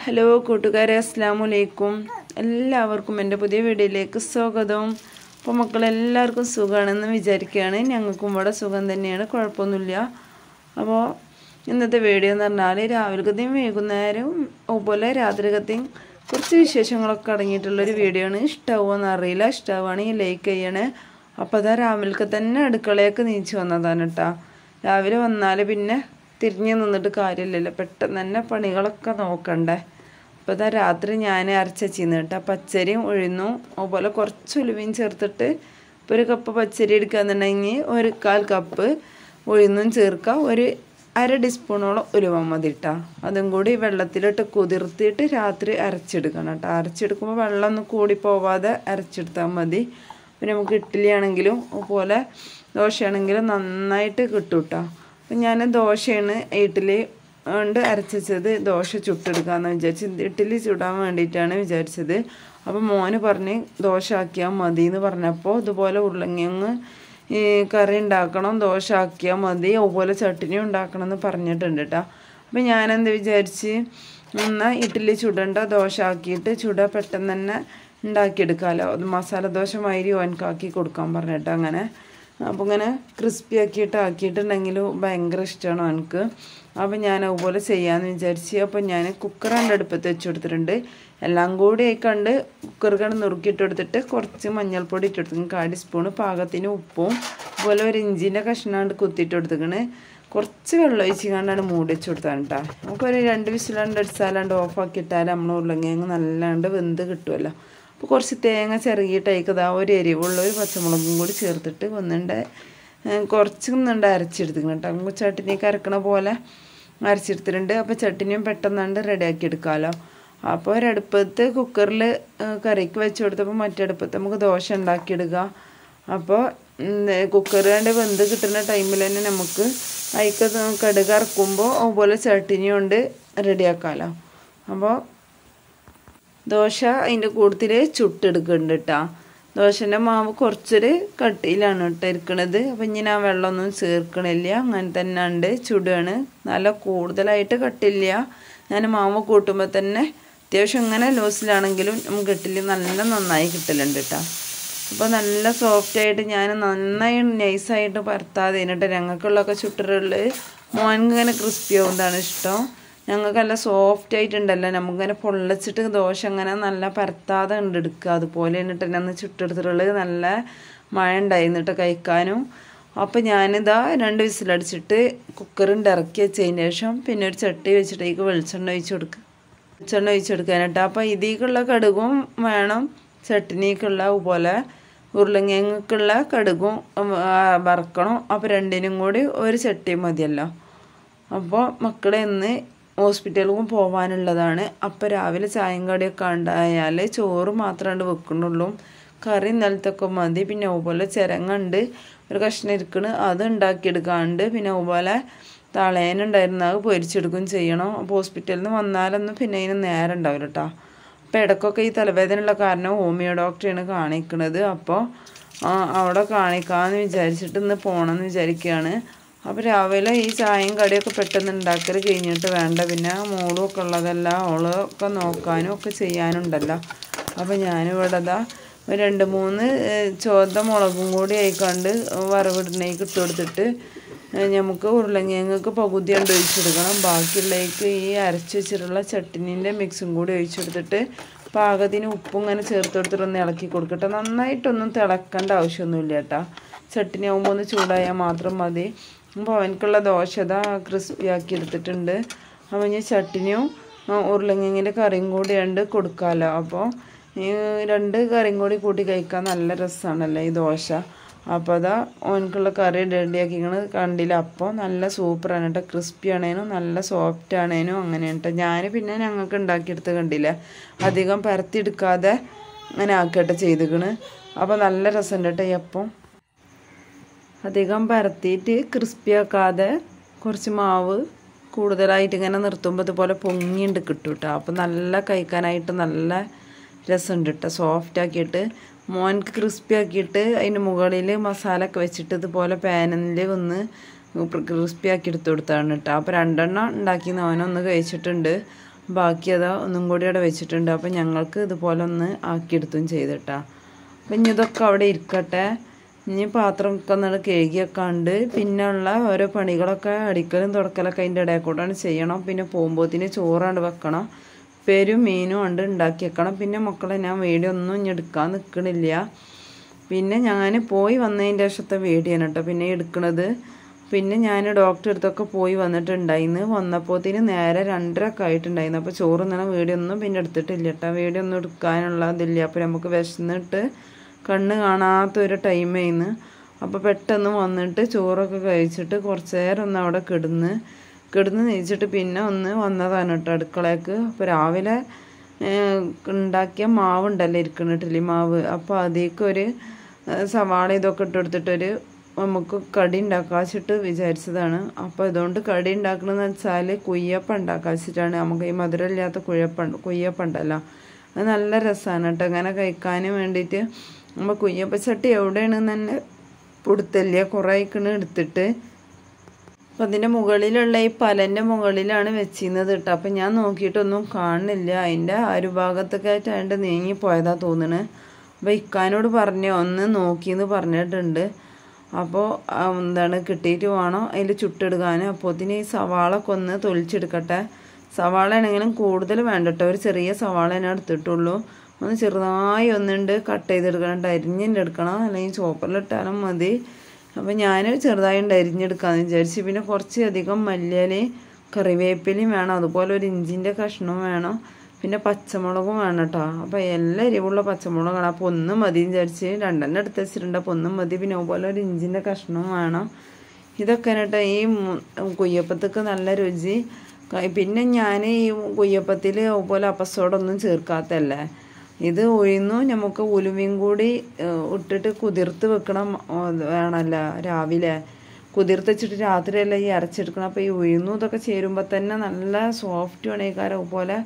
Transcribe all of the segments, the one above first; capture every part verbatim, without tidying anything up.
Hello കൂട്ടുകാരെ, അസ്സലാമു അലൈക്കും. എല്ലാവർക്കും എൻ്റെ പുതിയ വീഡിയോയിലേക്ക് സ്വാഗതം. അപ്പോൾ മക്കളെല്ലാവർക്കും സുഖമാണെന്ന് വിചാരിക്കുകയാണ്. ഞങ്ങൾക്കും ഇവിടെ സുഖം തന്നെയാണ്, കുഴപ്പമൊന്നുമില്ല. അപ്പോൾ ഇന്നത്തെ വീഡിയോ എന്ന് പറഞ്ഞാൽ രാവിലത്തെയും വൈകുന്നേരവും അതുപോലെ രാത്രികത്തെയും കുറച്ച് വിശേഷങ്ങളൊക്കെ അടങ്ങിയിട്ടുള്ളൊരു വീഡിയോ ആണ്. ഇഷ്ടമാവുമെന്ന് അറിയില്ല, ഇഷ്ടമാവുകയാണെങ്കിൽ ലൈക്ക് ചെയ്യണേ. അപ്പോൾ അതാ രാവിലെ തന്നെ അടുക്കളയൊക്കെ നീച്ച് വന്നതാണ് കേട്ടോ. രാവിലെ വന്നാൽ പിന്നെ തിരിഞ്ഞ് നിന്നിട്ട് കാര്യമില്ലല്ലോ, പെട്ടെന്ന് തന്നെ പണികളൊക്കെ നോക്കണ്ടേ. അപ്പോൾ ഇതാ രാത്രി ഞാൻ അരച്ചിന്ന് കേട്ടോ. പച്ചരിയും ഉഴുന്നും അതുപോലെ കുറച്ച് ഉലുവയും ചേർത്തിട്ട് ഇപ്പോൾ ഒരു കപ്പ് പച്ചരി എടുക്കുകയെന്നുണ്ടെങ്കിൽ ഒരു കാൽ കപ്പ് ഉഴുന്നും ചേർക്കുക. ഒരു അര ടീസ്പൂണോളം ഉലുവ മതി കേട്ടോ. അതും കൂടി വെള്ളത്തിലിട്ട് കുതിർത്തിയിട്ട് രാത്രി അരച്ചെടുക്കണം കേട്ടോ. അരച്ചെടുക്കുമ്പോൾ വെള്ളം ഒന്നും കൂടി പോവാതെ അരച്ചെടുത്താൽ മതി. പിന്നെ നമുക്ക് ഇഡ്ഡലി ആണെങ്കിലും അതുപോലെ ദോശയാണെങ്കിലും നന്നായിട്ട് കിട്ടും കേട്ടോ. അപ്പം ഞാൻ ദോശയാണ് ഇഡ്ഡലി കൊണ്ട് അരച്ചത്. ദോശ ചുട്ടെടുക്കാമെന്ന് വിചാരിച്ച് ഇഡ്ഡലി ചുടാൻ വേണ്ടിയിട്ടാണ് വിചാരിച്ചത്. അപ്പം മോന് പറഞ്ഞ് ദോശ ആക്കിയാൽ മതി എന്ന് പറഞ്ഞപ്പോൾ ഇതുപോലെ ഉരുളക്കിഴങ്ങ് ഈ കറി ഉണ്ടാക്കണം, ദോശ ആക്കിയാൽ മതി, അതുപോലെ ചട്നി ഉണ്ടാക്കണം എന്ന് പറഞ്ഞിട്ടുണ്ട് കേട്ടോ. അപ്പം ഞാനെന്ത് വിചാരിച്ച് എന്നാൽ ഇഡ്ഡലി ചുടണ്ട, ദോശ ആക്കിയിട്ട് ചുട പെട്ടെന്ന് തന്നെ ഉണ്ടാക്കിയെടുക്കാമല്ലോ. അത് മസാല ദോശ മാതിരി ഓൻക്കാക്കി കൊടുക്കാൻ പറഞ്ഞിട്ട് അങ്ങനെ. അപ്പോൾ ഇങ്ങനെ ക്രിസ്പി ആക്കിയിട്ട് ആക്കിയിട്ടുണ്ടെങ്കിൽ ഭയങ്കര ഇഷ്ടമാണ് എനിക്ക്. അപ്പോൾ ഞാൻ അതുപോലെ ചെയ്യാമെന്ന് വിചാരിച്ച് അപ്പോൾ ഞാൻ കുക്കറിൻ്റെ അടുപ്പത്ത് വെച്ച് കൊടുത്തിട്ടുണ്ട്. എല്ലാം കൂടി കണ്ട് കുക്കർ കണ്ട് നുറുക്കിയിട്ട് കൊടുത്തിട്ട് കുറച്ച് മഞ്ഞൾപ്പൊടി ഇട്ട് കൊടുത്തു, കാടി സ്പൂണ് പാകത്തിന് ഉപ്പും അതുപോലെ ഒരു ഇഞ്ചിൻ്റെ കഷ്ണാണ്ട് കുത്തിയിട്ട് കൊടുത്തിക്കണ്. കുറച്ച് വെള്ളം ഒഴിച്ച് കണ്ടാണ് മൂടി വെച്ച് കൊടുത്താണ് കേട്ടോ. നമുക്കൊരു രണ്ട് വിസിലാണ്ട് അടിച്ചാലാണ്ട് ഓഫാക്കിയിട്ടാൽ നമ്മൾ ഉരുളക്കിഴങ്ങ് നല്ലാണ്ട് വെന്ത് കിട്ടുമല്ലോ. അപ്പോൾ കുറച്ച് തേങ്ങ ചിരകിയിട്ട് അയക്കതാ ഒരു എരിവുള്ള ഒരു പച്ചമുളകും കൂടി ചേർത്തിട്ട് ഒന്നുണ്ട് കുറച്ച് ഒന്നുണ്ട് അരച്ചെടുത്തിക്കണം കേട്ടോ. നമുക്ക് ചട്നിയൊക്കെ അരക്കണ പോലെ അരച്ചെടുത്തിട്ടുണ്ട്. അപ്പോൾ ചട്നിയും പെട്ടെന്നാണ്ട് റെഡിയാക്കി എടുക്കാമല്ലോ. അപ്പോൾ ഒരടുപ്പത്ത് കുക്കറിൽ കറിക്ക് വെച്ച് കൊടുത്തപ്പോൾ മറ്റടുപ്പത്ത് നമുക്ക് ദോശ ഉണ്ടാക്കിയെടുക്കുക. അപ്പോൾ കുക്കർ കണ്ട് വെന്ത് കിട്ടുന്ന ടൈമിൽ തന്നെ നമുക്ക് അതിക്ക് കടുക് ഇറക്കുമ്പോൾ അതുപോലെ ചട്നി കൊണ്ട് റെഡിയാക്കാമല്ലോ. അപ്പോൾ ദോശ അതിൻ്റെ കൂട്ടത്തിൽ ചുട്ടെടുക്കുന്നുണ്ട് കേട്ടോ. ദോശൻ്റെ മാവ് കുറച്ചൊരു കട്ടിയിലാണ് കേട്ടോ ഇരിക്കണത്. അപ്പം ഇങ്ങനെ ആ വെള്ളമൊന്നും ചേർക്കണില്ല, അങ്ങനെ തന്നെ ഉണ്ട് ചുടുകയാണ്. നല്ല കൂടുതലായിട്ട് കട്ടില്ല. ഞാൻ മാവ് കൂട്ടുമ്പോൾ തന്നെ അത്യാവശ്യം ഇങ്ങനെ ലൂസിലാണെങ്കിലും നമുക്ക് കിട്ടില്ല, നല്ല നന്നായി കിട്ടലുണ്ട് കേട്ടോ. അപ്പോൾ നല്ല സോഫ്റ്റായിട്ട് ഞാൻ നന്നായി നൈസായിട്ട് പരത്താതെ കഴിഞ്ഞിട്ട് ഞങ്ങൾക്കുള്ളതൊക്കെ ചുട്ടറുകളിൽ മോൻക്ക് ഇങ്ങനെ ക്രിസ്പി ആവുന്നതാണ് ഇഷ്ടം. ഞങ്ങൾക്ക് നല്ല സോഫ്റ്റ് ആയിട്ടുണ്ടല്ലോ, നമുക്കിങ്ങനെ പൊള്ളച്ചിട്ട് ദോശ അങ്ങനെ നല്ല പരത്താതെ ഉണ്ട് എടുക്കുക. അതുപോലെ എന്നിട്ട് തന്നെ അന്ന് ചുട്ടെടുത്തിട്ടുള്ളത് നല്ല മഴ ഉണ്ടായിരുന്നിട്ട് കഴിക്കാനും. അപ്പോൾ ഞാനിതാ രണ്ട് വിസിലടിച്ചിട്ട് കുക്കറിൻ്റെ ഇറക്കി വെച്ചതിന് ശേഷം പിന്നെ ഒരു ചട്ടി വെച്ചിട്ട് ഇതിക്ക് വെളിച്ചെണ്ണ ഒഴിച്ച് കൊടുക്കുക വെളിച്ചെണ്ണ ഒഴിച്ചെടുക്കാനായിട്ട്. അപ്പോൾ ഇതിലേക്കുള്ള കടുകും വേണം, ചട്നിക്കുള്ള അതുപോലെ ഉരുളക്കിഴങ്ങൾക്കുള്ള കടുകും വറക്കണം. അപ്പോൾ രണ്ടിനും കൂടി ഒരു ചട്ടി മതിയല്ലോ. അപ്പോൾ മക്കളെ ഇന്ന് ഹോസ്പിറ്റലിലും പോകാനുള്ളതാണ്. അപ്പോൾ രാവിലെ ചായയും കടിയൊക്കെ ഉണ്ടായാൽ ചോറ് മാത്രമാണ് വെക്കണുള്ളൂ. കറി ഇന്നലത്തൊക്കെ മതി. പിന്നെ അതുപോലെ ചിരങ്ങുണ്ട് ഒരു കഷ്ണം ഇരിക്കണ്, അത് ഉണ്ടാക്കിയെടുക്കാണ്ട്. പിന്നെ അതുപോലെ തളേനുണ്ടായിരുന്ന അത് പൊരിച്ചെടുക്കുകയും ചെയ്യണം. അപ്പോൾ ഹോസ്പിറ്റലിൽ നിന്ന് വന്നാലൊന്നും പിന്നെ അതിന് നേരം ഉണ്ടാവില്ല കേട്ടോ. അപ്പോൾ ഇടയ്ക്കൊക്കെ ഈ തലവേദനയുള്ള കാരണം ഹോമിയോ ഡോക്ടറെയാണ് കാണിക്കുന്നത്. അപ്പോൾ അവിടെ കാണിക്കാമെന്ന് വിചാരിച്ചിട്ട് ഇന്ന് പോകണമെന്ന് വിചാരിക്കുകയാണ്. അപ്പോൾ രാവിലെ ഈ ചായയും കടിയൊക്കെ പെട്ടെന്ന് ഉണ്ടാക്കൽ കഴിഞ്ഞിട്ട് വേണ്ട, പിന്നെ മോളും ഒക്കെ ഉള്ളതല്ല, ഓളൊക്കെ നോക്കാനും ഒക്കെ ചെയ്യാനുണ്ടല്ലോ. അപ്പോൾ ഞാനിവിടെ ഇതാ ഒരു രണ്ട് മൂന്ന് ചുവന്ന മുളകും കൂടി ആയിക്കൊണ്ട് വറവിടണേക്ക് ഇട്ട് കൊടുത്തിട്ട് നമുക്ക് ഉരുളക്കിഴങ്ങക്ക് പകുതി കൊണ്ട് ഒഴിച്ചെടുക്കണം. ബാക്കിയുള്ളേക്ക് ഈ അരച്ച് വെച്ചിട്ടുള്ള ചട്നീൻ്റെ മിക്സും കൂടി ഒഴിച്ചെടുത്തിട്ട് പാകത്തിന് ഉപ്പും ഇങ്ങനെ ചേർത്ത് കൊടുത്തിട്ടൊന്ന് ഇളക്കി കൊടുക്കട്ടെ. നന്നായിട്ടൊന്നും തിളക്കേണ്ട ആവശ്യമൊന്നുമില്ല കേട്ടോ. ചട്നി ആകുമ്പോൾ ഒന്ന് ചൂടായാൽ മാത്രം മതി. അപ്പോൾ അവനക്കുള്ള ദോശ ഇതാ ക്രിസ്പി ആക്കി എടുത്തിട്ടുണ്ട്. അപ്പോൾ ഇനി ചട്നിയും ഉരുളക്കിഴങ്ങിൻ്റെ കറിയും കൂടി ഉണ്ട് കൊടുക്കാമല്ലോ. അപ്പോൾ ഈ രണ്ട് കറിയും കൂടി കൂട്ടി കഴിക്കാൻ നല്ല രസമാണല്ലോ ഈ ദോശ. അപ്പോൾ അതാ അവനക്കുള്ള കറി റെഡിയാക്കിക്കണത് കണ്ടില്ല. അപ്പോൾ നല്ല സൂപ്പറാണ് കേട്ടോ, ക്രിസ്പി ആണേനും നല്ല സോഫ്റ്റ് ആണേനും അങ്ങനെ കേട്ടോ. ഞാൻ പിന്നെ ഞങ്ങൾക്ക് ഉണ്ടാക്കിയെടുത്ത് കണ്ടില്ല, അധികം പരത്തിയെടുക്കാതെ അങ്ങനെ ആക്കിയിട്ട് ചെയ്തിക്കണ്. അപ്പോൾ നല്ല രസമുണ്ട് കേട്ടോ. അപ്പം അധികം പരത്തിയിട്ട് ക്രിസ്പി ആക്കാതെ കുറച്ച് മാവ് കൂടുതലായിട്ട് ഇങ്ങനെ നിർത്തുമ്പോൾ ഇതുപോലെ പൊങ്ങിയിട്ട് കിട്ടും കേട്ടോ. അപ്പോൾ നല്ല കഴിക്കാനായിട്ട് നല്ല രസമുണ്ട് കേട്ടോ. സോഫ്റ്റ് ആക്കിയിട്ട് മോൻക്ക് ക്രിസ്പി ആക്കിയിട്ട് അതിന് മുകളിൽ മസാല ഒക്കെ വെച്ചിട്ട് ഇതുപോലെ പാനിൽ ഒന്ന് ക്രിസ്പി ആക്കി എടുത്ത് കൊടുത്താണ് കേട്ടോ. അപ്പോൾ രണ്ടെണ്ണം ഉണ്ടാക്കി അവനൊന്ന് കഴിച്ചിട്ടുണ്ട്. ബാക്കി അതാ ഒന്നും കൂടി അവിടെ വെച്ചിട്ടുണ്ട്. അപ്പം ഞങ്ങൾക്ക് ഇതുപോലെ ഒന്ന് ആക്കിയെടുത്തും ചെയ്തിട്ടാ. അപ്പം ഇനി ഇതൊക്കെ അവിടെ ഇരിക്കട്ടെ. ഇനി പാത്രമൊക്കെ ഒന്ന് കഴുകിയൊക്കെ ഉണ്ട്. പിന്നെ ഉള്ള ഓരോ പണികളൊക്കെ അടിക്കലും തുടക്കലൊക്കെ അതിൻ്റെ ഇടയിൽ കൂടെയാണ് ചെയ്യണം. പിന്നെ പോകുമ്പോഴത്തേന് ചോറാണ്ട് വെക്കണം. പേരും മീനും ഉണ്ട് ഉണ്ടാക്കി വെക്കണം. പിന്നെ മക്കളെ ഞാൻ വീഡിയോ ഒന്നും ഇനി എടുക്കാൻ നിൽക്കണില്ല. പിന്നെ ഞാൻ പോയി വന്നതിൻ്റെ ശേഷത്തെ വീഡിയോ ആണ് കേട്ടോ പിന്നെ എടുക്കണത്. പിന്നെ ഞാൻ ഡോക്ടറെ അടുത്തൊക്കെ പോയി വന്നിട്ടുണ്ടായിന്ന്. വന്നപ്പോഴത്തേന് നേരെ രണ്ടരൊക്കെ ആയിട്ടുണ്ടായിരുന്നു. അപ്പോൾ ചോറ് നിന്ന വീഡിയോ ഒന്നും പിന്നെ എടുത്തിട്ടില്ല കേട്ടോ. വീഡിയോ ഒന്നും എടുക്കാനുള്ള ഇതില്ല. അപ്പോൾ നമുക്ക് വിശന്നിട്ട് കണ്ണ് കാണാത്തൊരു ടൈമായിന്ന്. അപ്പോൾ പെട്ടെന്ന് വന്നിട്ട് ചോറൊക്കെ കഴിച്ചിട്ട് കുറച്ച് നേരം ഒന്ന് അവിടെ കിടന്ന് കിടന്ന് നീച്ചിട്ട് പിന്നെ ഒന്ന് വന്നതാണ് കേട്ടോ അടുക്കളയ്ക്ക്. അപ്പോൾ രാവിലെ ഉണ്ടാക്കിയ മാവ് ഉണ്ടല്ലോ ഇരിക്കുന്ന ഇഡ്ഡലി മാവ്. അപ്പോൾ അതിലേക്കൊരു സവാള ഇതൊക്കെ ഇട്ടെടുത്തിട്ടൊരു നമുക്ക് കടി ഉണ്ടാക്കാച്ചിട്ട് വിചാരിച്ചതാണ്. അപ്പോൾ ഇതുകൊണ്ട് കടി ഉണ്ടാക്കണമെന്ന് വെച്ചാൽ കുയ്യപ്പം ഉണ്ടാക്കാച്ചിട്ടാണ്. നമുക്ക് ഈ മധുരമില്ലാത്ത കുഴപ്പം കുയ്യപ്പം ഉണ്ടല്ലോ അത് നല്ല രസമാണ് കേട്ടോ അങ്ങനെ കഴിക്കാൻ വേണ്ടിയിട്ട്. നമ്മൾ കുയ്യപ്പച്ചട്ടി എവിടെയാണെന്ന് തന്നെ കൊടുത്തില്ല കുറേ ആയിക്കണ് എടുത്തിട്ട്. അപ്പം അതിൻ്റെ മുകളിലുള്ള ഈ പലൻ്റെ മുകളിലാണ് വെച്ചിരുന്നത് കേട്ടോ. അപ്പം ഞാൻ നോക്കിയിട്ടൊന്നും കാണുന്നില്ല. അതിൻ്റെ അരുഭാഗത്തൊക്കെ ആയിട്ട് നീങ്ങി പോയതാ തോന്നണ്. അപ്പോൾ ഇക്കാനോട് പറഞ്ഞോ ഒന്ന് നോക്കിയെന്ന് പറഞ്ഞിട്ടുണ്ട്. അപ്പോൾ എന്താണ് കിട്ടിയിട്ട് വേണം അതിൽ ചുട്ടെടുക്കാൻ. അപ്പോഴത്തേന് ഈ സവാള ഒക്കെ ഒന്ന് തൊലിച്ചെടുക്കട്ടെ. സവാള ആണെങ്കിലും കൂടുതൽ വേണ്ട കേട്ടോ. ഒരു ചെറിയ സവാള ഞാൻ എടുത്തിട്ടുള്ളൂ. ഒന്ന് ചെറുതായി ഒന്നുണ്ട് കട്ട് ചെയ്തെടുക്കണം. അരിഞ്ഞെടുക്കണം അല്ലെങ്കിൽ ചോപ്പറിലിട്ടാലും മതി. അപ്പം ഞാൻ ചെറുതായി ഉണ്ട് അരിഞ്ഞെടുക്കാമെന്ന് വിചാരിച്ചു. പിന്നെ കുറച്ച് അധികം മല്ലിയിലയും കറിവേപ്പിലയും വേണം. അതുപോലെ ഒരു ഇഞ്ചിൻ്റെ കഷ്ണവും വേണം. പിന്നെ പച്ചമുളകും വേണം കേട്ടോ. അപ്പോൾ എല്ലാ എരിവുള്ള പച്ചമുളകാണ്. അപ്പോൾ ഒന്നും മതി വിചാരിച്ച് രണ്ടെണ്ണം എടുത്ത് വെച്ചിട്ടുണ്ട്. അപ്പോൾ ഒന്നും മതി. പിന്നെ അതുപോലെ ഒരു ഇഞ്ചിൻ്റെ കഷ്ണവും വേണം. ഇതൊക്കെ കേട്ടോ ഈ കുയ്യപ്പത്തേക്ക് നല്ല രുചി. പിന്നെ ഞാൻ ഈ കുയ്യപ്പത്തിൽ അതുപോലെ അപ്പസോടൊന്നും ചേർക്കാത്തല്ലേ. ഇത് ഉഴുന്നു നമുക്ക് ഉലുവയും കൂടി ഇട്ടിട്ട് കുതിർത്ത് വെക്കണം വേണമല്ലോ രാവിലെ. കുതിർത്ത് വെച്ചിട്ട് രാത്രിയല്ല ഈ അരച്ചെടുക്കണം. അപ്പോൾ ഈ ഉഴുന്നു ഇതൊക്കെ ചേരുമ്പോൾ തന്നെ നല്ല സോഫ്റ്റ് വേണേക്കാരം അതുപോലെ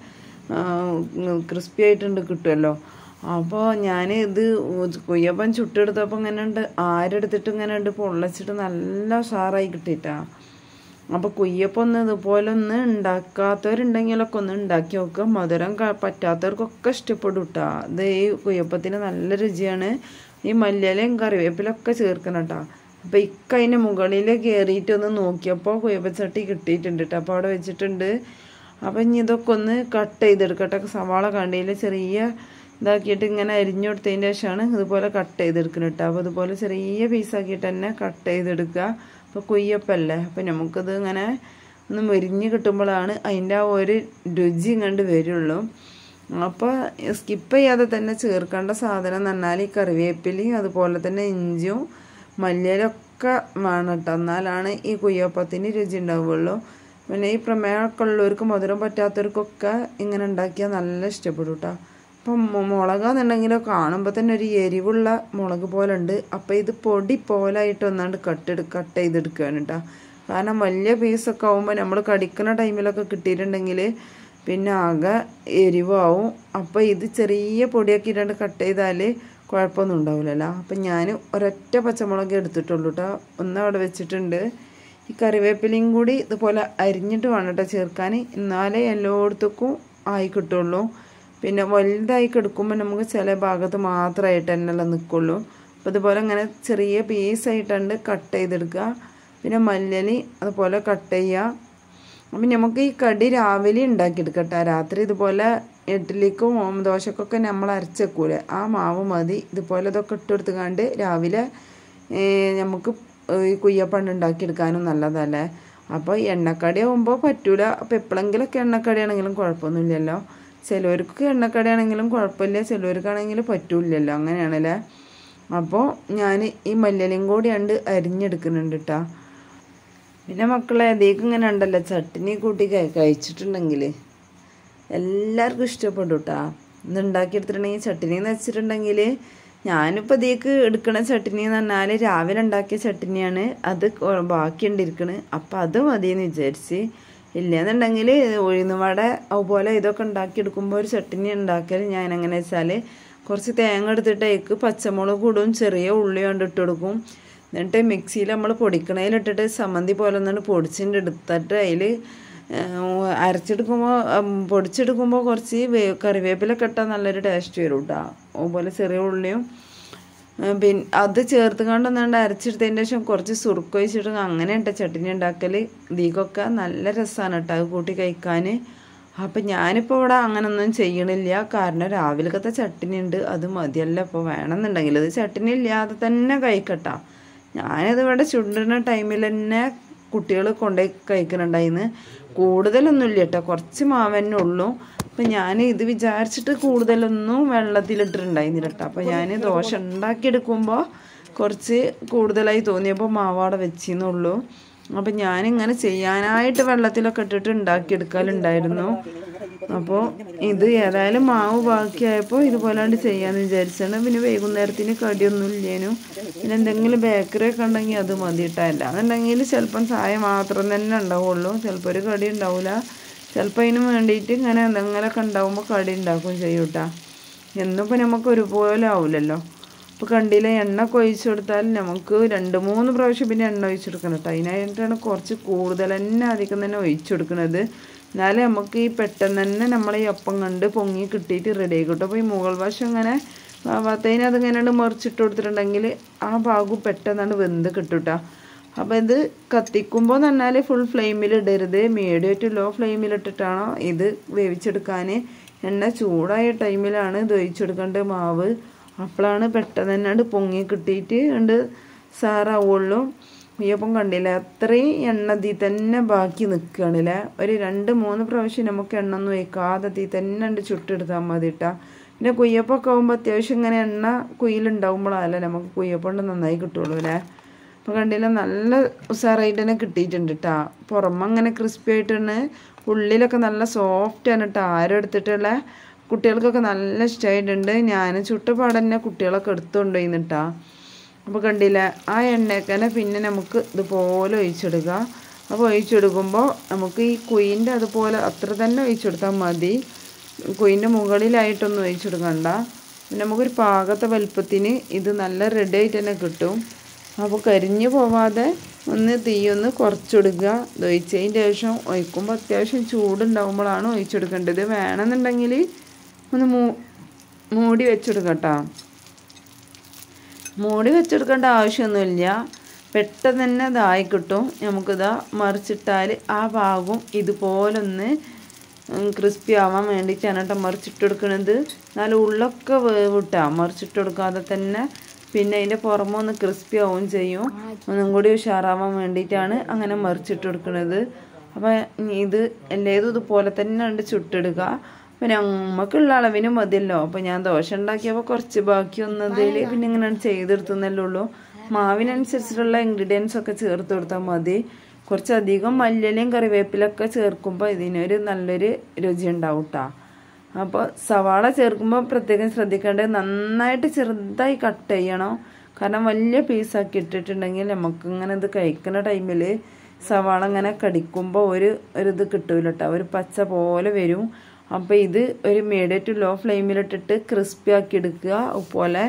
ക്രിസ്പി ആയിട്ടുണ്ട് കിട്ടുമല്ലോ. അപ്പോൾ ഞാൻ ഇത് കുയ്യപ്പം ചുട്ടെടുത്തപ്പോൾ ഇങ്ങനെ ഉണ്ട് ആരെടുത്തിട്ട് ഇങ്ങനെ ഉണ്ട് പൊള്ളച്ചിട്ട് നല്ല ഉഷാറായി കിട്ടിയിട്ടാണ്. അപ്പോൾ കുയ്യപ്പം ഒന്ന് ഇതുപോലെ ഒന്ന് ഉണ്ടാക്കാത്തവരുണ്ടെങ്കിലൊക്കെ ഒന്ന് ഉണ്ടാക്കി നോക്കുക. മധുരം പറ്റാത്തവർക്കൊക്കെ ഇഷ്ടപ്പെടും കേട്ടോ. ഇത് ഈ കുയ്യപ്പത്തിന് നല്ല രുചിയാണ്. ഈ മല്ലിയിലയും കറിവേപ്പിലൊക്കെ ചേർക്കണം കേട്ടോ. അപ്പോൾ ഇക്ക അതിൻ്റെ മുകളിൽ കയറിയിട്ട് ഒന്ന് നോക്കിയപ്പോൾ കുയ്യപ്പച്ചട്ടി കിട്ടിയിട്ടുണ്ട് കേട്ടോ. അപ്പോൾ അവിടെ വെച്ചിട്ടുണ്ട്. അപ്പം ഇനി ഇതൊക്കെ ഒന്ന് കട്ട് ചെയ്തെടുക്കട്ടെ. സവാള കണ്ടിയിൽ ചെറിയ ഇതാക്കിയിട്ട് ഇങ്ങനെ അരിഞ്ഞു കൊടുത്തതിൻ്റെ ശേഷമാണ് ഇതുപോലെ കട്ട് ചെയ്തെടുക്കുന്നത് കേട്ടോ. അപ്പോൾ ഇതുപോലെ ചെറിയ പീസാക്കിയിട്ട് തന്നെ കട്ട് ചെയ്തെടുക്കുക. അപ്പോൾ കുയ്യപ്പല്ലേ അപ്പോൾ നമുക്കിത് ഇങ്ങനെ ഒന്ന് മുരിഞ്ഞ് കിട്ടുമ്പോഴാണ് അതിൻ്റെ ആ ഒരു രുചി കണ്ട് വരുള്ളൂ. അപ്പോൾ സ്കിപ്പ് ചെയ്യാതെ തന്നെ ചേർക്കേണ്ട സാധനം എന്ന് പറഞ്ഞാൽ ഈ കറിവേപ്പിലയും അതുപോലെ തന്നെ ഇഞ്ചിയും മല്ലിയിലൊക്കെ വേണം കേട്ടോ. എന്നാലാണ് ഈ കുയ്യപ്പത്തിന് രുചി ഉണ്ടാവുള്ളൂ. പിന്നെ ഈ പ്രമേയമൊക്കെ ഉള്ളവർക്ക് മധുരം പറ്റാത്തവർക്കൊക്കെ ഇങ്ങനെ ഉണ്ടാക്കിയാൽ നല്ല ഇഷ്ടപ്പെടും കേട്ടോ. അപ്പം മുളകാന്നുണ്ടെങ്കിലോ കാണുമ്പോൾ തന്നെ ഒരു എരിവുള്ള മുളക് പോലെ ഉണ്ട്. അപ്പോൾ ഇത് പൊടി പോലായിട്ട് ഒന്നാണ്ട് കട്ടെടു കട്ട് ചെയ്തെടുക്കുകയാണ് കേട്ടോ. കാരണം വലിയ പീസൊക്കെ ആകുമ്പോൾ നമ്മൾ കടിക്കുന്ന ടൈമിലൊക്കെ കിട്ടിയിട്ടുണ്ടെങ്കിൽ പിന്നെ ആകെ എരിവാവും. അപ്പോൾ ഇത് ചെറിയ പൊടിയൊക്കെ ഇട്ടാണ്ട് കട്ട് ചെയ്താൽ കുഴപ്പമൊന്നും ഉണ്ടാവില്ലല്ലോ. അപ്പം ഞാൻ ഒരൊറ്റ പച്ചമുളക് എടുത്തിട്ടുള്ളൂ കേട്ടോ. ഒന്ന് അവിടെ വെച്ചിട്ടുണ്ട്. ഈ കറിവേപ്പിലയും കൂടി ഇതുപോലെ അരിഞ്ഞിട്ട് വേണം കേട്ടോ ചേർക്കാൻ. എന്നാലേ എല്ലായിടത്തേക്കും ആയി കിട്ടുള്ളൂ. പിന്നെ വലുതായി കിടക്കുമ്പോൾ നമുക്ക് ചില ഭാഗത്ത് മാത്രമായിട്ട് തന്നെയല്ല നിൽക്കുള്ളൂ. അപ്പോൾ ഇതുപോലെ ഇങ്ങനെ ചെറിയ പീസായിട്ടുണ്ട് കട്ട് ചെയ്തെടുക്കുക. പിന്നെ മല്ലിയില അതുപോലെ കട്ട് ചെയ്യുക. അപ്പം നമുക്ക് ഈ കടി രാവിലെ ഉണ്ടാക്കിയെടുക്കട്ടെ. രാത്രി ഇതുപോലെ ഇഡ്ഡലിക്കും ദോശക്കൊക്കെ നമ്മൾ അരച്ചേക്കൂലെ ആ മാവ് മതി. ഇതുപോലെ ഇതൊക്കെ ഇട്ടെടുത്തുകൊണ്ട് രാവിലെ നമുക്ക് ഈ കുയ്യപ്പം ഉണ്ടാക്കിയെടുക്കാനും നല്ലതല്ലേ. അപ്പോൾ എണ്ണക്കടി ആകുമ്പോൾ പറ്റൂല. അപ്പോൾ എപ്പോഴെങ്കിലൊക്കെ എണ്ണക്കടി ആണെങ്കിലും കുഴപ്പമൊന്നുമില്ലല്ലോ. ചിലവർക്ക് എണ്ണക്കടി ആണെങ്കിലും കുഴപ്പമില്ല, ചിലവർക്കാണെങ്കിൽ പറ്റൂലല്ലോ. അങ്ങനെയാണല്ലേ. അപ്പോൾ ഞാൻ ഈ മല്ലിയിലയും കൂടി ഉണ്ട് അരിഞ്ഞെടുക്കുന്നുണ്ട് കേട്ടോ. പിന്നെ മക്കളെ അതിലേക്ക് ഇങ്ങനെ ഉണ്ടല്ലോ ചട്നി കൂട്ടി കഴിച്ചിട്ടുണ്ടെങ്കിൽ എല്ലാവർക്കും ഇഷ്ടപ്പെടും കേട്ടോ. ഇത് ഉണ്ടാക്കിയെടുത്തിട്ടുണ്ടെങ്കിൽ ചട്നി എന്ന് വെച്ചിട്ടുണ്ടെങ്കിൽ ഞാനിപ്പോൾ ഇതിലേക്ക് എടുക്കണ ചട്നി എന്ന് പറഞ്ഞാൽ രാവിലെ ഉണ്ടാക്കിയ ചട്നിയാണ്. അത് ബാക്കിയുണ്ടിരിക്കണ്. അപ്പം അത് മതിയെന്ന് വിചാരിച്ച്. ഇല്ലയെന്നുണ്ടെങ്കിൽ ഉഴുന്നുവട അതുപോലെ ഇതൊക്കെ ഉണ്ടാക്കിയെടുക്കുമ്പോൾ ഒരു ചട്നി ഉണ്ടാക്കൽ ഞാൻ എങ്ങനെ വെച്ചാൽ കുറച്ച് തേങ്ങ എടുത്തിട്ട് അതിലേക്ക് പച്ചമുളക് ഇടും, ചെറിയ ഉള്ളി കൊണ്ട് ഇട്ട് കൊടുക്കും. എന്നിട്ട് മിക്സിയിൽ നമ്മൾ പൊടിക്കണതിലിട്ടിട്ട് ചമ്മന്തി പോലെ ഒന്നുകൊണ്ട് പൊടിച്ചിട്ട് എടുത്തിട്ട് അതിൽ അരച്ചെടുക്കുമ്പോൾ പൊടിച്ചെടുക്കുമ്പോൾ കുറച്ച് കറിവേപ്പിലൊക്കെ ഇട്ടാൽ നല്ലൊരു ടേസ്റ്റ് വരും കേട്ടോ. അതുപോലെ ചെറിയ ഉള്ളിയും പിന്നെ അത് ചേർത്ത് കണ്ടൊന്നാണ്ട് അരച്ചെടുത്തതിൻ്റെ ശേഷം കുറച്ച് സുറുക്ക് ഒഴിച്ചിട്ട് അങ്ങനെ ഇട്ട ചട്ടിനി ഉണ്ടാക്കൽ ഇതിക്കൊക്കെ നല്ല രസമാണ് കേട്ടോ അത് കൂട്ടി കഴിക്കാൻ. അപ്പം ഞാനിപ്പോൾ ഇവിടെ അങ്ങനൊന്നും ചെയ്യണില്ല, കാരണം രാവിലത്തെ ചട്ടിനി ഉണ്ട്, അത് മതിയല്ല ഇപ്പോൾ വേണമെന്നുണ്ടെങ്കിൽ ഇത് ചട്ടിനി ഇല്ലാതെ തന്നെ കഴിക്കട്ടോ. ഞാനത് ഇവിടെ ചുണ്ടുന്ന ടൈമിൽ തന്നെ കുട്ടികൾ കൊണ്ടുപോയി കഴിക്കുന്നുണ്ടായിന്ന്. കൂടുതലൊന്നുമില്ല കേട്ടോ, കുറച്ച് മാവന്നെ ഉള്ളൂ. അപ്പം ഞാൻ ഇത് വിചാരിച്ചിട്ട് കൂടുതലൊന്നും വെള്ളത്തിലിട്ടിട്ടുണ്ടായിരുന്നില്ല കേട്ടോ. അപ്പോൾ ഞാൻ ദോശ ഉണ്ടാക്കിയെടുക്കുമ്പോൾ കുറച്ച് കൂടുതലായി തോന്നിയപ്പോൾ മാവാടെ വെച്ചെന്നുള്ളൂ. അപ്പം ഞാനിങ്ങനെ ചെയ്യാനായിട്ട് വെള്ളത്തിലൊക്കെ ഇട്ടിട്ട് ഉണ്ടാക്കിയെടുക്കലുണ്ടായിരുന്നു. അപ്പോൾ ഇത് ഏതായാലും മാവ് ബാക്കിയായപ്പോൾ ഇതുപോലാണ്ട് ചെയ്യാമെന്ന് വിചാരിച്ചാണ്. പിന്നെ വൈകുന്നേരത്തിന് കടിയൊന്നും ഇല്ലേനും, പിന്നെ എന്തെങ്കിലും ബേക്കറി ഒക്കെ ഉണ്ടെങ്കിൽ അത് മതി ഇട്ടല്ല എന്നുണ്ടെങ്കിൽ ചിലപ്പം ചായ മാത്രം തന്നെ ഉണ്ടാവുള്ളൂ, ചിലപ്പോൾ ഒരു കടി ഉണ്ടാവില്ല. ചിലപ്പോൾ അതിന് വേണ്ടിയിട്ട് ഇങ്ങനെ എന്തെങ്കിലുമൊക്കെ ഉണ്ടാകുമ്പോൾ കടി ഉണ്ടാക്കും ചെയ്യും കേട്ടോ. എന്നിപ്പോൾ നമുക്ക് ഒരുപോലെ ആവില്ലല്ലോ. അപ്പോൾ കണ്ടില്ല, എണ്ണ ഒഴിച്ചു കൊടുത്താൽ നമുക്ക് രണ്ട് മൂന്ന് പ്രാവശ്യം പിന്നെ എണ്ണ ഒഴിച്ചു കൊടുക്കണം കേട്ടോ. അതിനായിട്ടാണ് കുറച്ച് കൂടുതൽ തന്നെ അധികം തന്നെ ഒഴിച്ചു കൊടുക്കുന്നത്. എന്നാലും നമുക്ക് ഈ പെട്ടെന്ന് തന്നെ നമ്മൾ ഈ അപ്പം കണ്ട് പൊങ്ങി കിട്ടിയിട്ട് റെഡി ആയി കിട്ടും. അപ്പോൾ ഈ മുകൾ വശം ഇങ്ങനെ ഭാഗത്തേന് അതിങ്ങനെ മറിച്ചിട്ട് കൊടുത്തിട്ടുണ്ടെങ്കിൽ ആ ഭാഗം പെട്ടെന്നാണ് വെന്ത് കിട്ടും കേട്ടോ. അപ്പോൾ ഇത് കത്തിക്കുമ്പോൾ എന്ന് പറഞ്ഞാൽ ഫുൾ ഫ്ലെയിമിൽ ഇടരുത്, മീഡിയം ടു ലോ ഫ്ലെയിമിലിട്ടിട്ടാണോ ഇത് വേവിച്ചെടുക്കാൻ. എണ്ണ ചൂടായ ടൈമിലാണ് ഇത് ഒഴിച്ചെടുക്കേണ്ടത് മാവ്. അപ്പോഴാണ് പെട്ടെന്ന് തന്നെ പൊങ്ങി കിട്ടിയിട്ട് ഉണ്ട് സാറാവുള്ളൂ. ഈയപ്പം കണ്ടില്ല അത്രയും എണ്ണ തീ തന്നെ ബാക്കി നിൽക്കുകയാണല്ലേ. ഒരു രണ്ട് മൂന്ന് പ്രാവശ്യം നമുക്ക് എണ്ണ ഒന്നും ഒഴിക്കാതെ തീ തന്നെ ഉണ്ട് ചുട്ടെടുത്താൽ മതി കേട്ടോ. പിന്നെ കുയ്യപ്പൊക്കെ ആകുമ്പോൾ അത്യാവശ്യം ഇങ്ങനെ എണ്ണ കുയ്യിലുണ്ടാകുമ്പോഴല്ലേ നമുക്ക് കുയ്യപ്പം നന്നായി കിട്ടുള്ളൂ അല്ലേ. അപ്പോൾ കണ്ടില്ല നല്ല ഉഷാറായിട്ട് തന്നെ കിട്ടിയിട്ടുണ്ട് കേട്ടോ. പുറമെ അങ്ങനെ ക്രിസ്പി ആയിട്ടാണ്, ഉള്ളിലൊക്കെ നല്ല സോഫ്റ്റാണ് കേട്ടോ. ആരും എടുത്തിട്ടുള്ള കുട്ടികൾക്കൊക്കെ നല്ല ഇഷ്ടമായിട്ടുണ്ട്. ഞാൻ ചുട്ടപാടെ തന്നെ കുട്ടികളൊക്കെ എടുത്തുകൊണ്ട് പോയിന്നിട്ടാ. അപ്പോൾ കണ്ടില്ല ആ എണ്ണയൊക്കെ പിന്നെ നമുക്ക് ഇതുപോലെ ഒഴിച്ചെടുക്കുക. അപ്പോൾ ഒഴിച്ചെടുക്കുമ്പോൾ നമുക്ക് ഈ കുയിൻ്റെ അതുപോലെ അത്ര തന്നെ ഒഴിച്ചെടുത്താൽ മതി, കുയിൻ്റെ മുകളിലായിട്ടൊന്നും ഒഴിച്ചെടുക്കണ്ട. പിന്നെ നമുക്കൊരു പാകത്തെ വലുപ്പത്തിന് ഇത് നല്ല റെഡി ആയിട്ട് തന്നെ കിട്ടും. അപ്പോൾ കരിഞ്ഞു പോവാതെ ഒന്ന് തീയൊന്ന് കുറച്ചെടുക്കുക. ഇത് ഒഴിച്ചതിൻ്റെ ശേഷം ഒഴിക്കുമ്പോൾ അത്യാവശ്യം ചൂടുണ്ടാകുമ്പോഴാണ് ഒഴിച്ചെടുക്കേണ്ടത്. വേണമെന്നുണ്ടെങ്കിൽ ഒന്ന് മൂ മൂടി വെച്ചെടുക്കാം കേട്ടോ. മൂടി വെച്ചെടുക്കേണ്ട ആവശ്യമൊന്നുമില്ല, പെട്ടെന്ന് തന്നെ ഇതായി കിട്ടും. നമുക്കിതാ മറിച്ചിട്ടാൽ ആ ഭാഗം ഇതുപോലൊന്ന് ക്രിസ്പി ആവാൻ വേണ്ടിയിട്ടാണ് കേട്ടോ മറിച്ചിട്ടെടുക്കുന്നത്. എന്നാലും ഉള്ളൊക്കെ വേവിട്ടാ മറിച്ചിട്ടെടുക്കാതെ തന്നെ, പിന്നെ അതിൻ്റെ പുറമെ ഒന്ന് ക്രിസ്പി ആവുകയും ചെയ്യും. ഒന്നും കൂടി ഉഷാറാവാൻ വേണ്ടിയിട്ടാണ് അങ്ങനെ മറിച്ചിട്ടെടുക്കുന്നത്. അപ്പോൾ ഇത് എല്ലാതും ഇതുപോലെ തന്നെ ഉണ്ട് ചുട്ടെടുക്കുക. പിന്നെ നമുക്കുള്ള അളവിന് മതിയല്ലോ. അപ്പോൾ ഞാൻ ദോശ ഉണ്ടാക്കിയപ്പോൾ കുറച്ച് ബാക്കി വന്നതിൽ പിന്നെ ഇങ്ങനെ ചെയ്തെടുത്തുന്നല്ലേ ഉള്ളൂ. മാവിനനുസരിച്ചിട്ടുള്ള ഇൻഗ്രീഡിയൻസ് ഒക്കെ ചേർത്ത് കൊടുത്താൽ മതി. കുറച്ചധികം മല്ലിയിലയും കറിവേപ്പിലൊക്കെ ചേർക്കുമ്പോൾ ഇതിനൊരു നല്ലൊരു രുചി ഉണ്ടാവും കേട്ടോ. അപ്പോൾ സവാള ചേർക്കുമ്പോൾ പ്രത്യേകം ശ്രദ്ധിക്കേണ്ടത് നന്നായിട്ട് ചെറുതായി കട്ട് ചെയ്യണം. കാരണം വലിയ പീസാക്കി ഇട്ടിട്ടുണ്ടെങ്കിൽ നമുക്കിങ്ങനെ ഇത് കഴിക്കുന്ന ടൈമിൽ സവാള ഇങ്ങനെ കടിക്കുമ്പോൾ ഒരു ഒരിത് കിട്ടൂല കേട്ടോ, ഒരു പച്ച പോലെ വരും. അപ്പോൾ ഇത് ഒരു മീഡിയം ടു ലോ ഫ്ലെയിമിലിട്ടിട്ട് ക്രിസ്പി ആക്കി എടുക്കുക. അതുപോലെ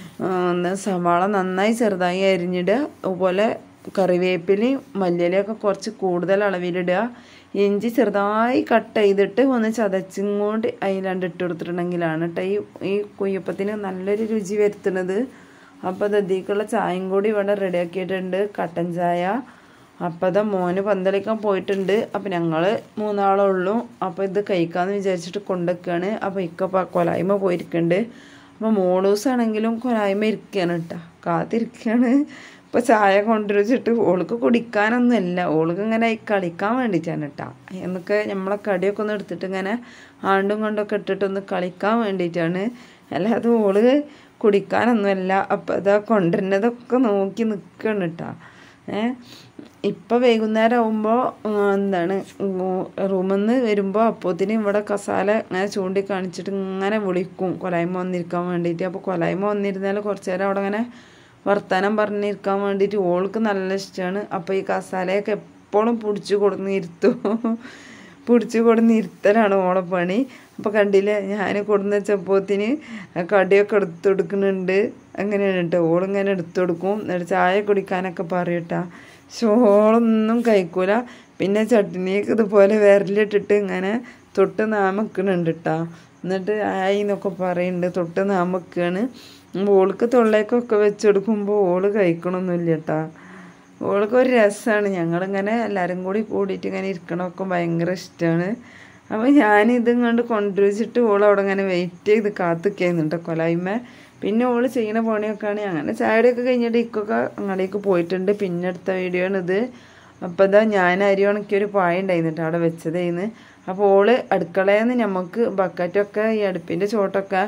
സവാള നന്നായി ചെറുതായി അരിഞ്ഞിടുക. അതുപോലെ കറിവേപ്പിലയും മല്ലിയിലയൊക്കെ കുറച്ച് കൂടുതൽ അളവിലിടുക. ഇഞ്ചി ചെറുതായി കട്ട് ചെയ്തിട്ട് ഒന്ന് ചതച്ചിങ്ങോട്ട് അതിലാണ്ട് ഇട്ട് കൊടുത്തിട്ടുണ്ടെങ്കിലാണ് കേട്ടോ ഈ ഈ കുയ്യപ്പത്തിന് നല്ലൊരു രുചി വരുത്തുന്നത്. അപ്പോൾ അത് അതിലേക്കുള്ള ചായയും കൂടി ഇവിടെ റെഡിയാക്കിയിട്ടുണ്ട്, കട്ടൻ ചായ. അപ്പോൾ അത് മോന് പന്തളിക്കാൻ പോയിട്ടുണ്ട്. അപ്പോൾ ഞങ്ങൾ മൂന്നാളേ ഉള്ളൂ. അപ്പോൾ ഇത് കഴിക്കാമെന്ന് വിചാരിച്ചിട്ട് കൊണ്ടുവയ്ക്കുകയാണ്. അപ്പോൾ ഇക്ക കൊലായ്മ പോയിരിക്കുന്നുണ്ട്. അപ്പോൾ മോളൂസാണെങ്കിലും കൊലായ്മ ഇരിക്കുകയാണ് കേട്ടോ, കാത്തിരിക്കുകയാണ്. ഇപ്പോൾ ചായ കൊണ്ടുവച്ചിട്ട് ഓൾക്ക് കുടിക്കാനൊന്നുമല്ല, ഓൾക്ക് ഇങ്ങനെ കളിക്കാൻ വേണ്ടിയിട്ടാണ് കേട്ടോ. എന്നൊക്കെ നമ്മളെ കടിയൊക്കെ ഒന്ന് എടുത്തിട്ട് ഇങ്ങനെ ആണ്ടും കൊണ്ടൊക്കെ ഇട്ടിട്ടൊന്ന് കളിക്കാൻ വേണ്ടിയിട്ടാണ്, അല്ലാതെ ഓള് കുടിക്കാനൊന്നുമല്ല. അപ്പോൾ ഇതാ കൊണ്ടുവരുന്നതൊക്കെ നോക്കി നിൽക്കണം കേട്ടോ. ഏഹ് ഇപ്പം വൈകുന്നേരം ആകുമ്പോൾ എന്താണ് റൂമിൽ നിന്ന് വരുമ്പോൾ അപ്പോത്തിന് ഇവിടെ കസാല ഇങ്ങനെ ചൂണ്ടിക്കാണിച്ചിട്ട് ഇങ്ങനെ വിളിക്കും കൊലായ്മ വന്നിരിക്കാൻ വേണ്ടിയിട്ട്. അപ്പോൾ കൊലായ്മ വന്നിരുന്നാൽ കുറച്ച് നേരം അവിടെ ഇങ്ങനെ വർത്തമാനം പറഞ്ഞിരിക്കാൻ വേണ്ടിയിട്ട് ഓൾക്ക് നല്ല ഇഷ്ടമാണ്. അപ്പോൾ ഈ കസാലയൊക്കെ എപ്പോഴും പിടിച്ച് കൊടുന്ന് ഇരുത്തും, പിടിച്ച് കൊടുന്ന് ഇരുത്തലാണ് ഓളെ പണി. അപ്പോൾ കണ്ടില്ലേ ഞാൻ കൊടുന്ന് വെച്ചപ്പോത്തിന് കടിയൊക്കെ എടുത്തു കൊടുക്കുന്നുണ്ട്. അങ്ങനെയാണ് കേട്ടോ, ഓളിങ്ങനെ എടുത്തു കൊടുക്കും. എന്നിട്ട് ചായ കുടിക്കാനൊക്കെ പറയും കേട്ടോ. ചോളൊന്നും കഴിക്കൂല. പിന്നെ ചട്നിയൊക്കെ ഇതുപോലെ വിരലിട്ടിട്ട് ഇങ്ങനെ തൊട്ട് നാമക്കുന്നുണ്ട് കേട്ടോ. എന്നിട്ട് ആയി എന്നൊക്കെ പറയുന്നുണ്ട്, തൊട്ട് നാമക്കാണ്. ഓൾക്ക് തൊള്ളേക്കൊക്കെ വെച്ചെടുക്കുമ്പോൾ ഓള് കഴിക്കണമൊന്നുമില്ല കേട്ടോ. ഓൾക്ക് ഒരു രസമാണ്, ഞങ്ങളിങ്ങനെ എല്ലാവരും കൂടി കൂടിയിട്ട് ഇങ്ങനെ ഇരിക്കണമൊക്കെ ഭയങ്കര ഇഷ്ടമാണ്. അപ്പോൾ ഞാനിതും കണ്ട് കൊണ്ടുവച്ചിട്ട് ഓൾ അവിടെ ഇങ്ങനെ വെയിറ്റ് ചെയ്ത് കാത്തിക്കുന്നുണ്ട് കൊലായ്മ. പിന്നെ ഓൾ ചെയ്യുന്ന പണിയൊക്കെയാണ്. അങ്ങനെ ചായയൊക്കെ കഴിഞ്ഞിട്ട് ഇക്കൊക്കെ അങ്ങടേക്ക് പോയിട്ടുണ്ട്. പിന്നെ അടുത്ത വീഡിയോ ആണിത്. അപ്പോൾ ഇതാ ഞാൻ അരി ഉണക്കിയൊരു പായ ഉണ്ടായിരുന്നിട്ട് അവിടെ വെച്ചതായിരുന്നു. അപ്പോൾ ഓള് അടുക്കളയിൽ നിന്ന് നമുക്ക് ബക്കറ്റൊക്കെ ഈ അടുപ്പിൻ്റെ ചോട്ടൊക്കെ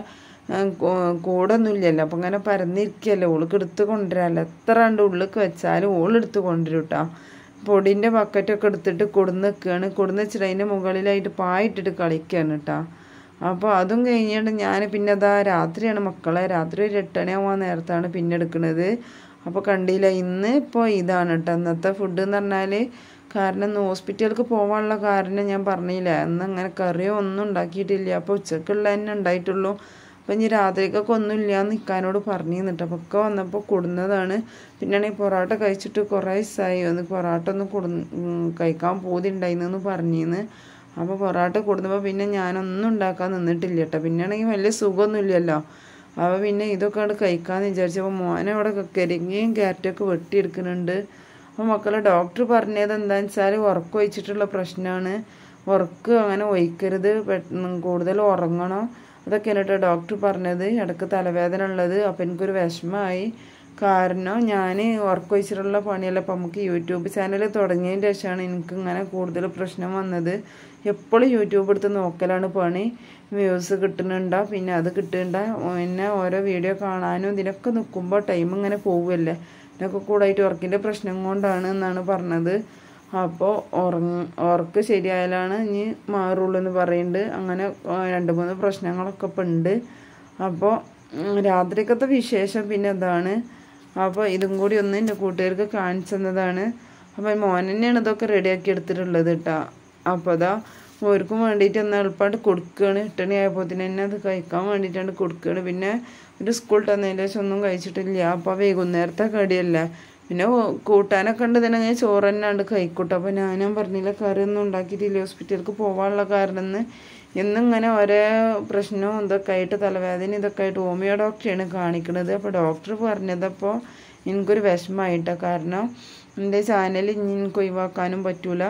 കൂടൊന്നുമില്ലല്ലോ, അപ്പോൾ ഇങ്ങനെ പരന്നിരിക്കുകയല്ലോ, ഓൾക്ക് എടുത്ത് കൊണ്ടുവരാമല്ലോ. എത്ര കണ്ട് ഉള്ളിലേക്ക് വെച്ചാലും ഓളെടുത്ത് കൊണ്ടുവരും കേട്ടോ. പൊടിൻ്റെ ബക്കറ്റൊക്കെ എടുത്തിട്ട് കൊടുന്ന് വെക്കുകയാണ്. കൊടുന്ന് വെച്ചിട്ട് അതിൻ്റെ മുകളിലായിട്ട് പായിട്ടിട്ട് കളിക്കുകയാണ് കേട്ടോ. അപ്പോൾ അതും കഴിഞ്ഞിട്ട് ഞാൻ പിന്നെ അതാ രാത്രിയാണ് മക്കളെ, രാത്രി ഒരു എട്ടണിയാവാൻ നേരത്താണ് പിന്നെ എടുക്കുന്നത്. അപ്പോൾ കണ്ടില്ല, ഇന്ന് ഇപ്പോൾ ഇതാണ് കേട്ടോ ഇന്നത്തെ ഫുഡ് എന്ന് പറഞ്ഞാൽ. കാരണം ഇന്ന് ഹോസ്പിറ്റലിലേക്ക് പോകാനുള്ള കാരണം ഞാൻ പറഞ്ഞില്ല, ഇന്ന് അങ്ങനെ കറിയോ ഒന്നും ഉണ്ടാക്കിയിട്ടില്ല. അപ്പോൾ ഉച്ചക്കുള്ള തന്നെ ഉണ്ടായിട്ടുള്ളൂ. അപ്പം ഇനി രാത്രിക്കൊക്കെ ഒന്നുമില്ല എന്ന് നിൽക്കാനോട് പറഞ്ഞു തന്നിട്ട് അപ്പോൾ ഒക്കെ വന്നപ്പോൾ കൊടുന്നതാണ്. പിന്നെയാണെങ്കിൽ പൊറോട്ട കഴിച്ചിട്ട് കുറേ ദിവസമായി, ഒന്ന് പൊറോട്ട ഒന്ന് കൊടു കഴിക്കാൻ പോതിണ്ടായിരുന്നു പറഞ്ഞിന്ന്. അപ്പോൾ പൊറോട്ട കൊടുന്നപ്പോൾ പിന്നെ ഞാനൊന്നും ഉണ്ടാക്കാൻ നിന്നിട്ടില്ല കേട്ടോ. പിന്നെയാണെങ്കിൽ വലിയ സുഖമൊന്നുമില്ലല്ലോ. അപ്പോൾ പിന്നെ ഇതൊക്കെ അവിടെ കഴിക്കാമെന്ന് വിചാരിച്ചപ്പോൾ മോനെ അവിടെ കരിങ്ങയും ക്യാരറ്റൊക്കെ വെട്ടിയെടുക്കുന്നുണ്ട്. അപ്പോൾ മക്കളെ ഡോക്ടർ പറഞ്ഞത് എന്താണെന്ന് വെച്ചാൽ ഉറക്കം ഒഴിച്ചിട്ടുള്ള പ്രശ്നമാണ്. ഉറക്ക് അങ്ങനെ ഒഴിക്കരുത്, കൂടുതൽ ഉറങ്ങണം, അതൊക്കെയാണ് കേട്ടോ ഡോക്ടർ പറഞ്ഞത്. ഇടയ്ക്ക് തലവേദന ഉള്ളത്. അപ്പോൾ എനിക്കൊരു വിഷമമായി. കാരണം ഞാൻ ഉറക്കൊഴിച്ചിട്ടുള്ള പണിയല്ല. അപ്പം നമുക്ക് യൂട്യൂബ് ചാനൽ തുടങ്ങിയതിന് ശേഷമാണ് എനിക്ക് ഇങ്ങനെ കൂടുതൽ പ്രശ്നം വന്നത്. എപ്പോഴും യൂട്യൂബ് എടുത്ത് നോക്കലാണ് പണി. വ്യൂസ് കിട്ടുന്നുണ്ടോ, പിന്നെ അത് കിട്ടുന്നുണ്ടോ, പിന്നെ ഓരോ വീഡിയോ കാണാനും ഇതിനൊക്കെ നിൽക്കുമ്പോൾ ടൈം ഇങ്ങനെ പോവുമല്ലേ. ഇതിനൊക്കെ കൂടായിട്ട് ഉറക്കിൻ്റെ പ്രശ്നം കൊണ്ടാണ് എന്നാണ് പറഞ്ഞത്. അപ്പോൾ ഉറങ്ങ ഉറക്ക് ശരിയായാലാണ് ഇനി മാറുള്ളൂ എന്ന് പറയുന്നുണ്ട്. അങ്ങനെ രണ്ട് മൂന്ന് പ്രശ്നങ്ങളൊക്കെ ഇപ്പം ഉണ്ട്. അപ്പോൾ രാത്രിക്കത്തെ വിശേഷം പിന്നെ എന്താണ്, അപ്പോൾ ഇതും കൂടി ഒന്ന് എൻ്റെ കൂട്ടുകാർക്ക് കാണിച്ചു തന്നതാണ്. അപ്പോൾ മോൻ തന്നെയാണ് ഇതൊക്കെ റെഡിയാക്കി എടുത്തിട്ടുള്ളത് കേട്ടോ. അപ്പോൾ അതാ ഓർക്കും വേണ്ടിയിട്ട് ഒന്ന് എളുപ്പമായിട്ട് കൊടുക്കുകയാണ്. എട്ടണി ആയപ്പോൾ തന്നെ അത് കഴിക്കാൻ വേണ്ടിയിട്ടാണ് കൊടുക്കുകയാണ്. പിന്നെ ഒരു സ്കൂൾ തന്നതിന് ശേഷം ഒന്നും കഴിച്ചിട്ടില്ല. അപ്പോൾ വൈകുന്നേരത്തെ കടിയല്ലേ, പിന്നെ കൂട്ടാനൊക്കെ ഉണ്ട് തന്നെ ഞാൻ ചോറ് തന്നെ ഉണ്ട് കഴിക്കൂട്ടോ. അപ്പോൾ ഞാനും പറഞ്ഞില്ല കറിയൊന്നും ഉണ്ടാക്കിയിട്ടില്ല ഹോസ്പിറ്റലിലേക്ക് പോകാനുള്ള കാരണം എന്ന്. എന്നിങ്ങനെ ഓരോ പ്രശ്നവും ഇതൊക്കെ ആയിട്ട് തലവേദന ഇതൊക്കെ ആയിട്ട് ഹോമിയോ ഡോക്ടറെയാണ് കാണിക്കുന്നത്. അപ്പോൾ ഡോക്ടർ പറഞ്ഞതപ്പോൾ എനിക്കൊരു വിഷമമായിട്ടാണ്. കാരണം എൻ്റെ ചാനൽ ഇനി എനിക്ക് ഒഴിവാക്കാനും പറ്റൂല.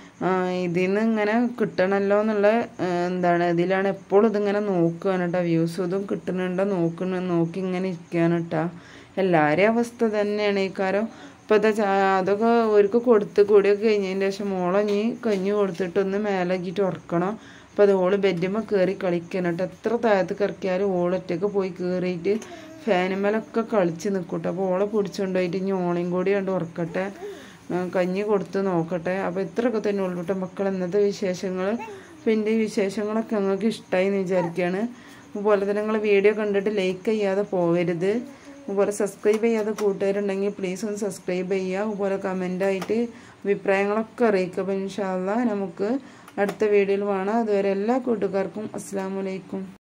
ഇതിൽ നിന്ന് ഇങ്ങനെ കിട്ടണമല്ലോ എന്നുള്ള എന്താണ് ഇതിലാണ് എപ്പോഴും ഇതിങ്ങനെ നോക്കുകയാണ് കേട്ടോ. വ്യൂസ് ഇതും കിട്ടുന്നുണ്ടോ നോക്കുന്ന നോക്കി ഇങ്ങനെ ഇരിക്കുകയാണ് കേട്ടോ. എല്ലാവരെയും അവസ്ഥ തന്നെയാണ് ഈ കാര്യം. ഇപ്പോൾ ഇതാ ചാ അതൊക്കെ ഒരുക്ക് കൊടുത്ത് കൂടിയൊക്കെ കഴിഞ്ഞതിന് ശേഷം മോളെ ഇനി കഞ്ഞി കൊടുത്തിട്ടൊന്ന് മേലാക്കിയിട്ട് ഉറക്കണം. അപ്പോൾ അത് ഓള് ബെഡ്മ കയറി കളിക്കണം കേട്ടോ. എത്ര താഴത്ത് കിറക്കിയാലും ഓളൊറ്റയ്ക്ക് പോയി കയറിയിട്ട് ഫാനുമേലൊക്കെ കളിച്ച് നിൽക്കട്ടെ. അപ്പോൾ ഓളെ പിടിച്ചുകൊണ്ട് പോയിട്ട് ഇനി ഓളയും കൂടി കണ്ട് ഉറക്കട്ടെ, കഞ്ഞി കൊടുത്ത് നോക്കട്ടെ. അപ്പോൾ ഇത്രയൊക്കെ തന്നെ ഉൾപ്പെട്ട മക്കൾ ഇന്നത്തെ വിശേഷങ്ങൾ. അപ്പോൾ എൻ്റെ വിശേഷങ്ങളൊക്കെ ഞങ്ങൾക്ക് ഇഷ്ടമായി എന്ന് വിചാരിക്കുകയാണ്. അതുപോലെ തന്നെ നിങ്ങൾ വീഡിയോ കണ്ടിട്ട് ലൈക്ക് ചെയ്യാതെ പോകരുത്. അതുപോലെ സബ്സ്ക്രൈബ് ചെയ്യാതെ കൂട്ടുകാരുണ്ടെങ്കിൽ പ്ലീസ് ഒന്ന് സബ്സ്ക്രൈബ് ചെയ്യുക. അതുപോലെ കമൻ്റായിട്ട് അഭിപ്രായങ്ങളൊക്കെ അറിയിക്കുക. അപ്പോൾ ഇൻഷാ അല്ലാഹ് നമുക്ക് അടുത്ത വീഡിയോയിൽ കാണാം. അതുവരെ എല്ലാ കൂട്ടുകാർക്കും അസ്സലാമു അലൈക്കും.